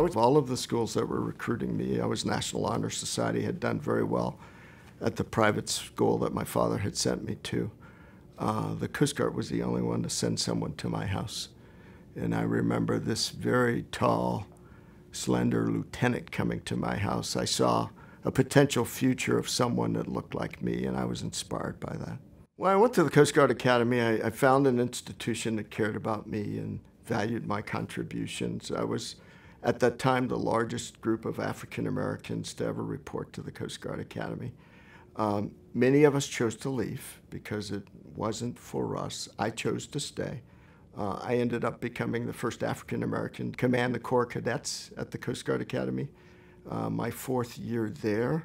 with all of the schools that were recruiting me. I was National Honor Society, had done very well at the private school that my father had sent me to. The Coast Guard was the only one to send someone to my house. And I remember this very tall, slender lieutenant coming to my house. I saw a potential future of someone that looked like me, and I was inspired by that. When I went to the Coast Guard Academy, I found an institution that cared about me and valued my contributions. I was, at that time, the largest group of African Americans to ever report to the Coast Guard Academy. Many of us chose to leave because it wasn't for us. I chose to stay. I ended up becoming the first African American to command the Corps Cadets at the Coast Guard Academy. My 4th year there.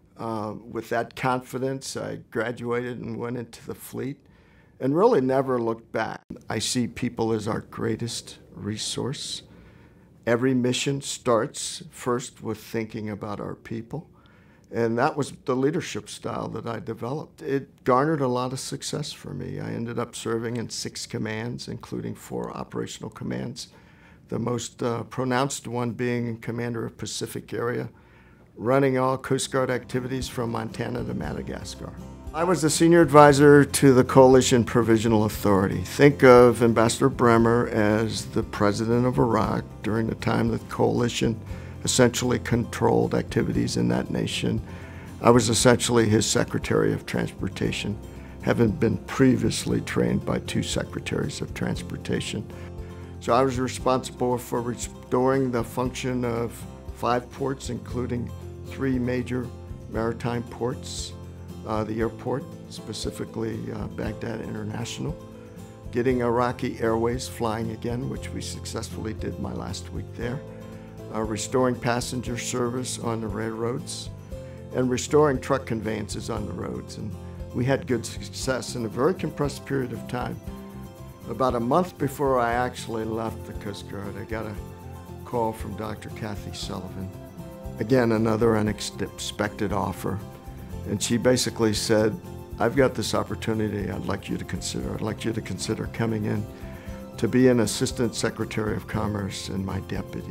With that confidence, I graduated and went into the fleet and really never looked back. I see people as our greatest resource. Every mission starts first with thinking about our people, and that was the leadership style that I developed. It garnered a lot of success for me. I ended up serving in 6 commands, including 4 operational commands, the most pronounced one being commander of Pacific area, running all Coast Guard activities from Montana to Madagascar. I was the senior advisor to the Coalition Provisional Authority. Think of Ambassador Bremer as the president of Iraq during the time the coalition essentially controlled activities in that nation. I was essentially his Secretary of Transportation, having been previously trained by 2 secretaries of transportation. So I was responsible for restoring the function of 5 ports, including 3 major maritime ports, the airport, specifically Baghdad International, getting Iraqi Airways flying again, which we successfully did my last week there, restoring passenger service on the railroads, and restoring truck conveyances on the roads. And we had good success in a very compressed period of time. About a month before I actually left the Coast Guard, I got a call from Dr. Kathy Sullivan. Again, another unexpected offer. And she basically said, I've got this opportunity I'd like you to consider. I'd like you to consider coming in to be an Assistant Secretary of Commerce and my deputy.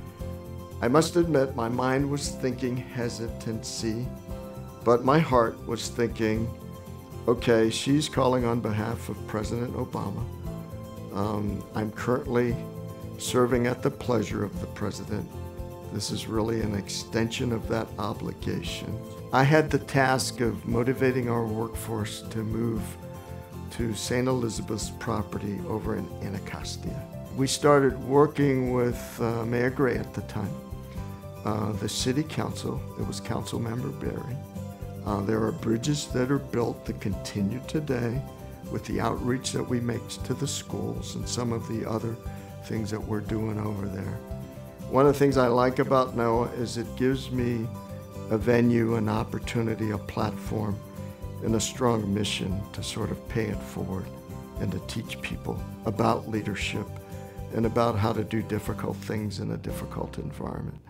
I must admit, my mind was thinking hesitancy, but my heart was thinking, okay, she's calling on behalf of President Obama. I'm currently serving at the pleasure of the president. This is really an extension of that obligation. I had the task of motivating our workforce to move to St. Elizabeth's property over in Anacostia. We started working with Mayor Gray at the time, the city council. It was Council Member Berry. There are bridges that are built that continue today with the outreach that we make to the schools and some of the other things that we're doing over there. One of the things I like about NOAA is it gives me a venue, an opportunity, a platform, and a strong mission to sort of pay it forward and to teach people about leadership and about how to do difficult things in a difficult environment.